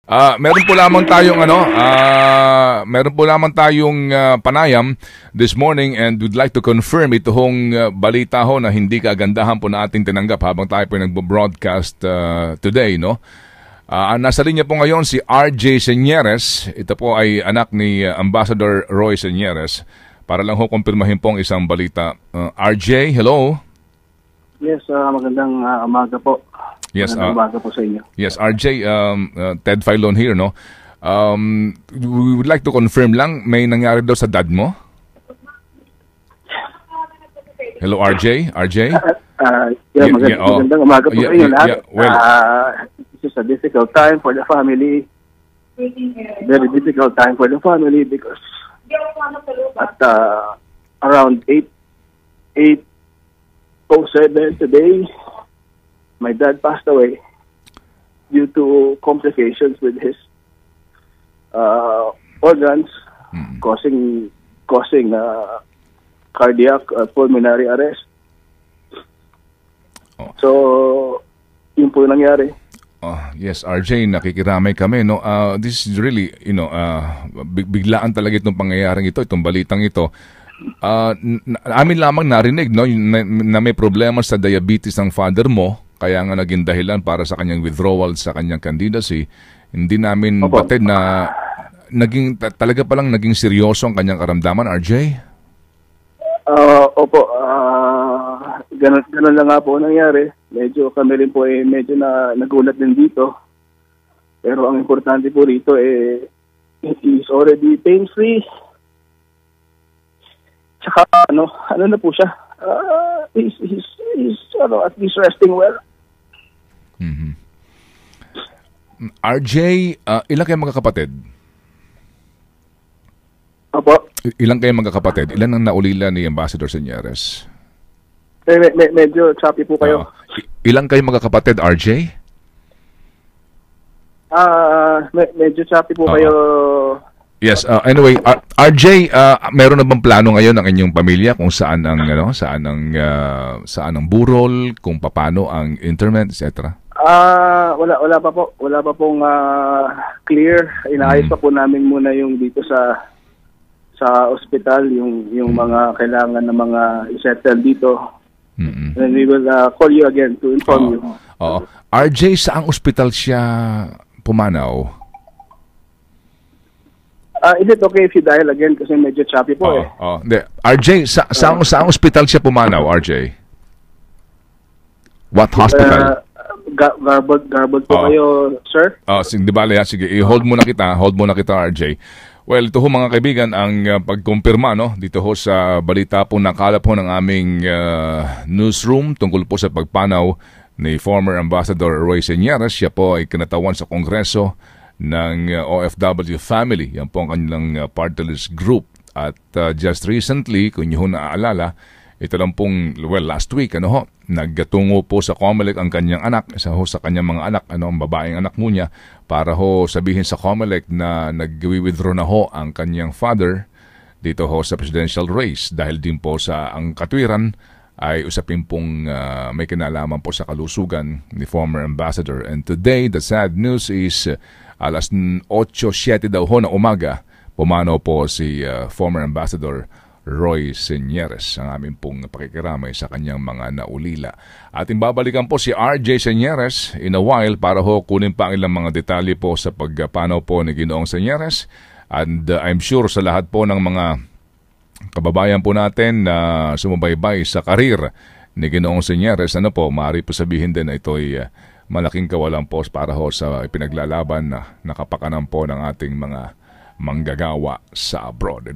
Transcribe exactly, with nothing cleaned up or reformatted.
Ah, meron po lamang tayong ano, ah, meron po lamang tayong ah, panayam this morning and we'd like to confirm ito hong ah, balita ho na hindi kagandahan po na ating tinanggap habang tayo po nagbo-broadcast ah, today, no? Ah, nasa linya po ngayon si R J Seneres. Ito po ay anak ni ah, Ambassador Roy Señeres. Para lang ho kumpirmahin po ang isang balita. Ah, R J, hello. Yes, uh, magandang uh, umaga po. Yes, magandang uh, umaga po sa inyo. Yes, R J, um, uh, Ted Filon here, no? Um, we would like to confirm lang, may nangyari daw sa dad mo? Hello, R J? R J? Uh, uh, yeah, Yeah, magand- yeah, oh. magandang umaga po Yeah, sa inyo yeah, lahat. yeah, well- uh, this is a difficult time for the family. Very difficult time for the family because at uh, around eight oh seven today, my dad passed away due to complications with his uh, organs, Mm. causing causing uh, cardiac uh, pulmonary arrest. Oh. So, yun po yung nangyari. Oh, yes, R J, nakikiramay kami, no? Uh, this is really, you know, uh, big, biglaan talaga itong pangyayaring ito, itong balitang ito. Uh, n- amin lamang narinig, no, na, na may problema sa diabetes ng father mo, kaya nga naging dahilan para sa kanyang withdrawal sa kanyang candidacy. Hindi namin Opo. batid na naging ta- talaga palang naging seryoso ang kanyang karamdaman, R J. Uh, opo, uh, ganun, ganun lang nga po nangyari. Medyo kami rin po eh, medyo na nagulat din dito. Pero ang importante po rito eh, he is already pain-free. Tsaka ano, ano na po siya, uh, he's, he's, he's ano, at least resting well. Mhm. R J, uh, ilan kayo magkakapatid? Opo, I- Ilan kayo magkakapatid? Ilan ang naulila ni Ambassador Señeres? eh, me- me- medyo choppy po kayo. Uh, i- ilan kayo magkakapatid, R J? Ah, me- medyo choppy po Oo. kayo. Yes, uh, anyway, R- RJ, uh, meron na bang plano ngayon ng inyong pamilya kung saan ang ano, saan ang uh, saan ang burol, kung paano ang interment, et cetera? Ah, wala wala pa po. Wala pa pong ah, clear. Inaayos pa po namin muna yung dito sa sa ospital yung yung mga kailangan ng mga i-settle dito. Mm-mm. And we will ah, call you again to inform you. Oo. R J, saang ospital siya pumanaw? Ah, is it okay if you dial again kasi medyo choppy po Oo, eh. oo. Hindi. R J, sa, saang, saang ospital siya pumanaw, R J? What hospital? Ah, ga- garbled garbled po Oo. kayo, sir. Oh, sige, di bale, ha? Sige, i-hold muna kita, hold muna kita, R J. Well, ito ho mga kaibigan, ang uh, pagkumpirma, no, dito ho sa balita po nakalap ho ng aming uh, newsroom tungkol po sa pagpanaw ni former Ambassador Roy Señeres. Siya po ay kinatawan sa Kongreso ng uh, O F W Family. Yan po ang kanilang uh, party list group. At uh, just recently, kung nyo ho naaalala, ito lang pong, well, last week, ano ho, nagtungo po sa COMELEC ang kanyang anak, isa ho sa kanyang mga anak, ano, ang babaeng anak mo niya, para ho sabihin sa COMELEC na nag-withdraw na ho ang kanyang father dito ho sa presidential race dahil din po sa ang katwiran ay usapin pong uh, may kinalaman po sa kalusugan ni former ambassador. And today, the sad news is uh, alas eight seven daw ho na umaga, pumanaw po si uh, former ambassador Roy Señeres, ang aming pong pakikiramay sa kanyang mga naulila. Ating babalikan po si R J Señeres in a while para ho kunin pa ang ilang mga detalye po sa pagpanaw po ni Ginoong Señeres. And uh, I'm sure sa lahat po ng mga kababayan po natin na sumubaybay sa karir ni Ginoong Señeres, ano po, maaari po sabihin din na ito'y uh, malaking kawalang po para ho sa ipinaglalaban na nakapakanan po ng ating mga manggagawa sa abroad.